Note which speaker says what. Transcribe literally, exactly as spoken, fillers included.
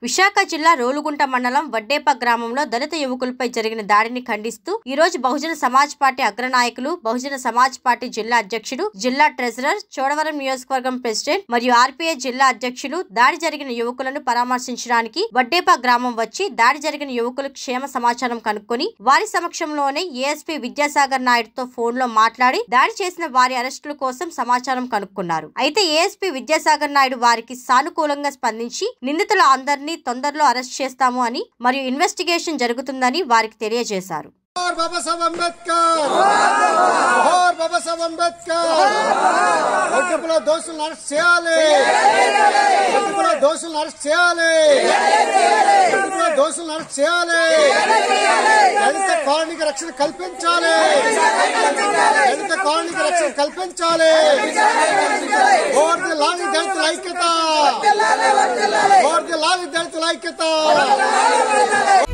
Speaker 1: విశాఖ జిల్లా రోలుగుంట మండలం వడ్డేప గ్రామంలో దళిత యువకులపై జరిగిన దాడిని ఖండిస్తూ ఈ రోజు బహుజన సమాజ్ పార్టీ అగ్రనాయకులు, బహుజన సమాజ్ పార్టీ జిల్లా అధ్యక్షుడు, జిల్లా ట్రెజరర్, చోడవరం నియోజకవర్గం ప్రెసిడెంట్ మరియు ఆర్పీఐ జిల్లా అధ్యక్షులు దాడి జరిగిన యువకులను పరామర్శించడానికి వడ్డేప గ్రామం వచ్చి దాడి జరిగిన యువకుల క్షేమ సమాచారం కనుక్కొని వారి సమక్షంలోనే ఏఎస్పీ విద్యాసాగర్ నాయుడుతో ఫోన్ లో మాట్లాడి దాడి చేసిన వారి అరెస్టుల కోసం సమాచారం కనుక్కున్నారు. అయితే ఏఎస్పీ విద్యాసాగర్ నాయుడు వారికి సానుకూలంగా స్పందించి నిందితుల అందరినీ తొందరలో అరెస్ట్ చేస్తాము అని మరియు ఇన్వెస్టిగేషన్ జరుగుతుందని వారికి తెలియజేశారు.
Speaker 2: बाबा साहब अंबेडकर और बाबा साहब अंबेडकर ఒడ్డుపుల దోషులను అరెస్ట్ చేయాలి ఒడ్డుపుల దోషులను అరెస్ట్ చేయాలి ఒడ్డుపుల దోషులను అరెస్ట్ చేయాలి దళిత కాలనీకి రక్షణ కల్పించాలి దళిత కాలనీకి రక్షణ కల్పించాలి ఓర్ది దళితుల ఐక్యత ఓర్ది దళితుల ఐక్యత